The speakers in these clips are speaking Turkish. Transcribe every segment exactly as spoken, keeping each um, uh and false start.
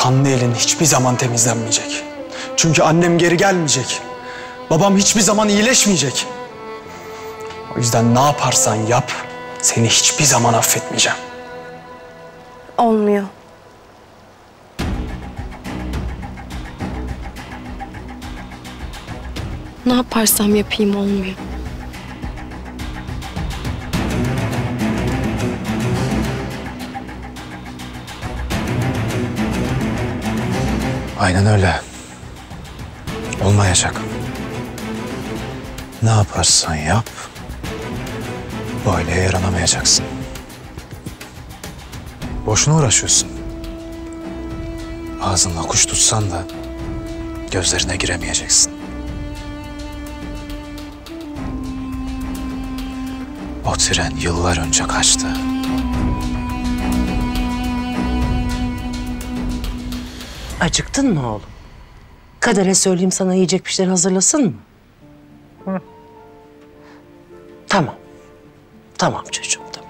kanlı elin hiçbir zaman temizlenmeyecek. Çünkü annem geri gelmeyecek. Babam hiçbir zaman iyileşmeyecek. O yüzden ne yaparsan yap, seni hiçbir zaman affetmeyeceğim. Olmuyor. Ne yaparsam yapayım olmuyor. Aynen öyle. Olmayacak. Ne yaparsan yap, bu aileye yaranamayacaksın. Boşuna uğraşıyorsun. Ağzınla kuş tutsan da gözlerine giremeyeceksin. O tren yıllar önce kaçtı. Acıktın mı oğlum? Kader'e söyleyeyim sana yiyecek bir şeyler hazırlasın mı? Hı. Tamam. Tamam çocuğum, tamam.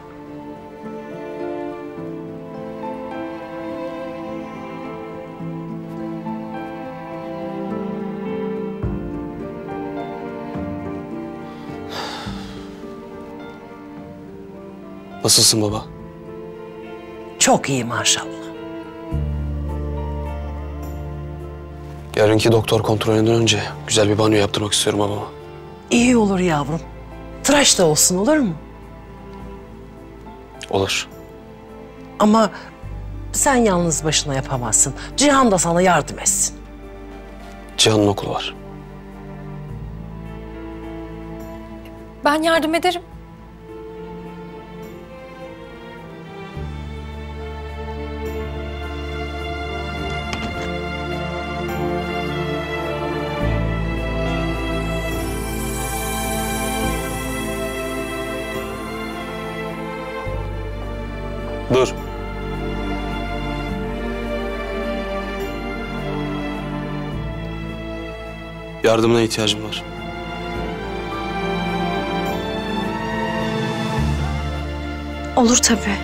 Nasılsın baba? Çok iyi maşallah. Yarınki doktor kontrolünden önce güzel bir banyo yaptırmak istiyorum babama. İyi olur yavrum. Tıraş da olsun, olur mu? Olur. Ama sen yalnız başına yapamazsın. Cihan da sana yardım etsin. Cihan'ın okulu var. Ben yardım ederim. Dur. Yardımına ihtiyacım var. Olur tabii.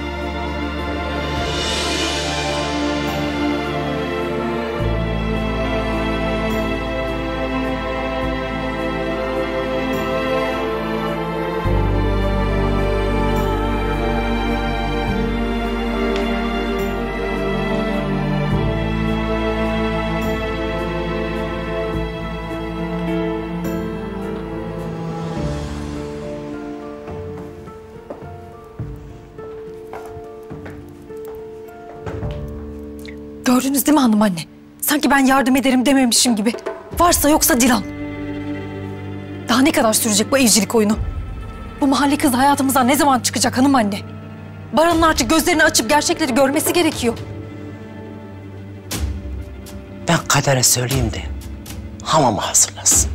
Gördünüz değil mi hanım anne? Sanki ben yardım ederim dememişim gibi. Varsa yoksa Dilan. Daha ne kadar sürecek bu evcilik oyunu? Bu mahalle kızı hayatımızdan ne zaman çıkacak hanım anne? Baran'ın artık gözlerini açıp gerçekleri görmesi gerekiyor. Ben Kader'e söyleyeyim de hamamı hazırlasın.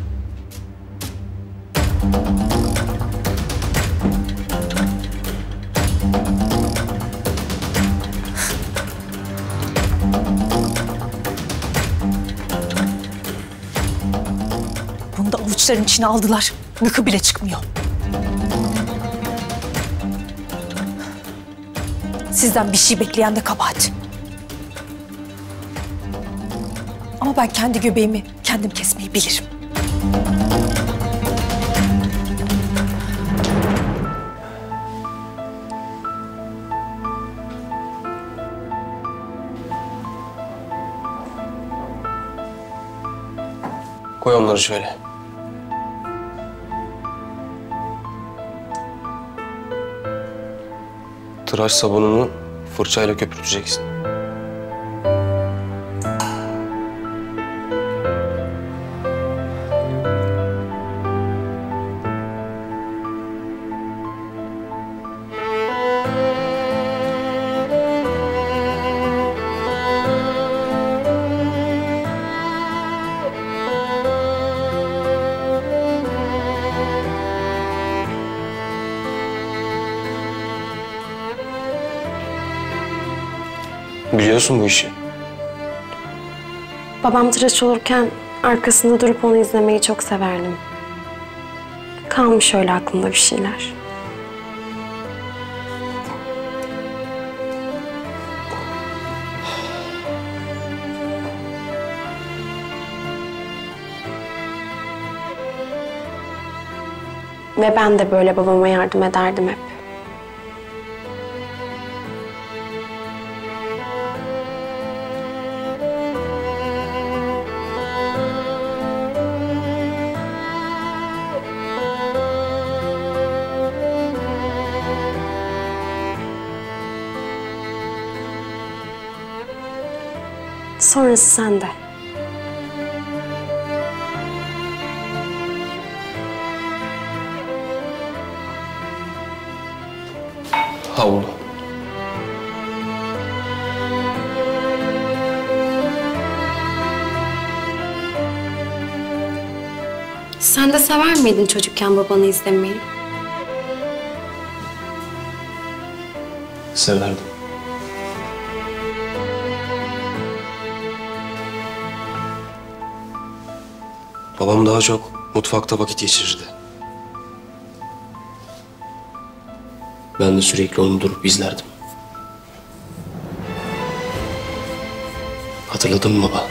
Bunu da avuçların içine aldılar. Gıkı bile çıkmıyor. Sizden bir şey bekleyen de kabahat. Ama ben kendi göbeğimi kendim kesmeyi bilirim. Koy onları şöyle. Tıraş sabununu fırçayla köpürteceksin. Biliyorsun bu işi. Babam tıraş olurken arkasında durup onu izlemeyi çok severdim. Kalmış öyle aklımda bir şeyler. Ve ben de böyle babama yardım ederdim hep. Sonrası sende. Havlu. Sen de sever miydin çocukken babanı izlemeyi? Severdim. Babam daha çok mutfakta vakit geçirirdi. Ben de sürekli onu durup izlerdim. Hatırladın mı baba?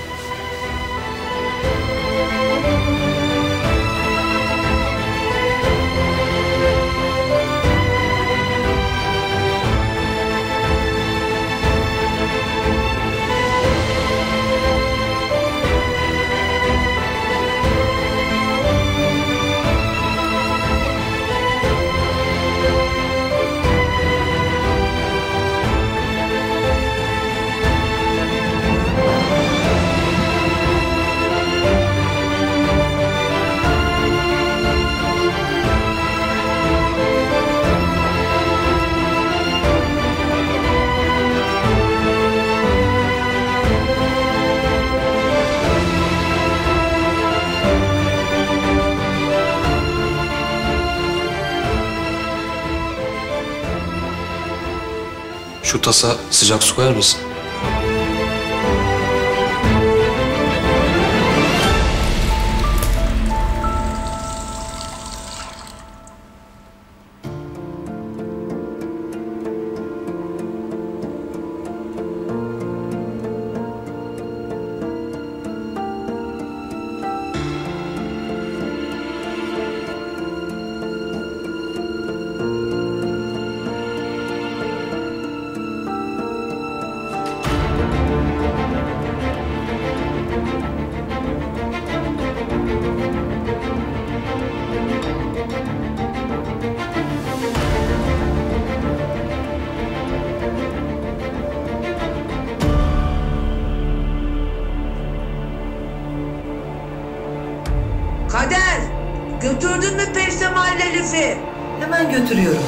Şu tasa sıcak su koyar mısın? Kader, götürdün mü Persemal Elif'i? Hemen götürüyorum.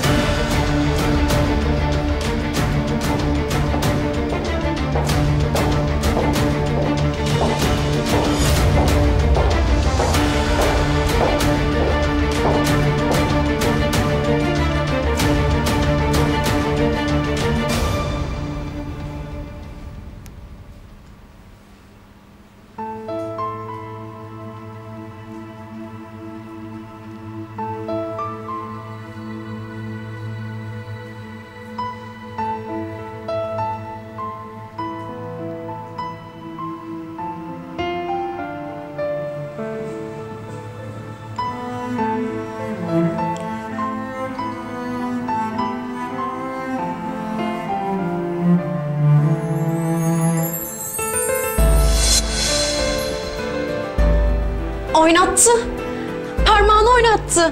Oynattı. Parmağını oynattı.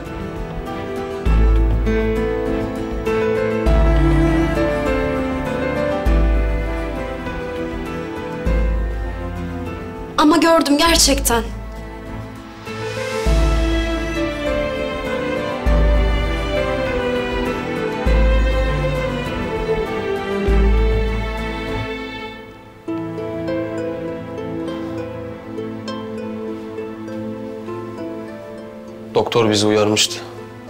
Ama gördüm gerçekten. Doktor bizi uyarmıştı.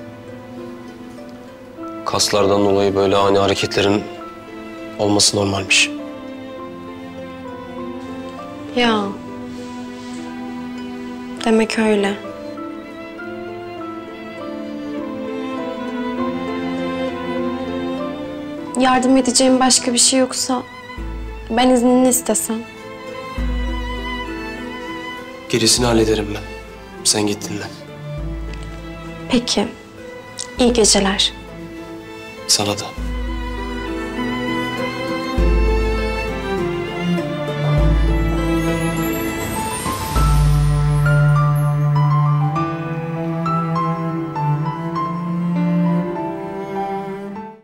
Kaslardan dolayı böyle ani hareketlerin olması normalmiş. Ya. Demek öyle. Yardım edeceğim başka bir şey yoksa ben iznini istesem. Gerisini hallederim ben. Sen git dinlen. Peki. İyi geceler. Sana da.